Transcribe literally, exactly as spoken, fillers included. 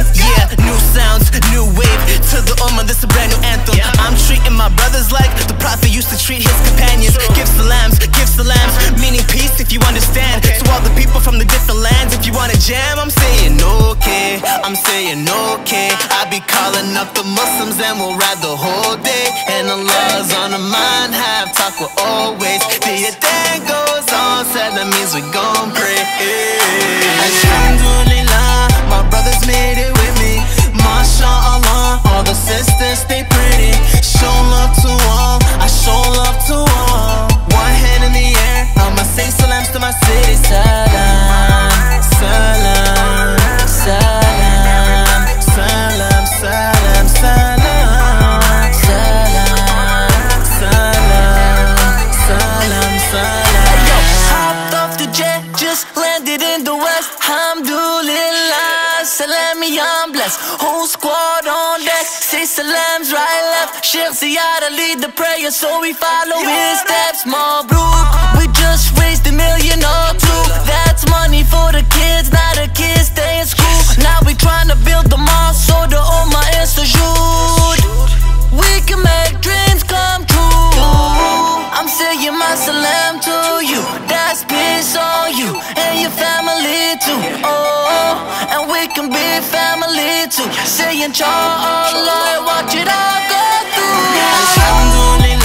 Yeah, new sounds, new wave. To the Ummah, this a brand new anthem. I'm treating my brothers like the Prophet used to treat his companions. Give salams, give salams, meaning peace if you understand. To all the people from the different lands, if you wanna jam, I'm saying okay, I'm saying okay. I be calling up the Muslims and we'll ride the whole day. And Allah's on the mind, have talk with always. The day goes on, said that means we gon' pray. Alhamdulillah, my brothers made it with me. MashaAllah, all the sisters stay pretty. Show love to all, I show love to all. One hand in the air, I'ma say salams to my city. Salam, salam, salam, salam, salam, salam, salam, salam, salam, salam. Yo, hopped off the jet, just landed in the west. Alhamdulillah, salami, I'm blessed. Whole squad on deck, say salams right, left. Sheikh Ziyada lead the prayer, so we follow his steps. Mabruk, we just raised a million or two. That's money for the kids, now the kids stay in school. Now we tryna build the mosque, so the Ummah is sujood. We can make dreams come true. I'm saying my salam to you, that's peace on you and your family too. Oh, and we can be family too. Say inshallah, watch it all go through. Alhamdulillah.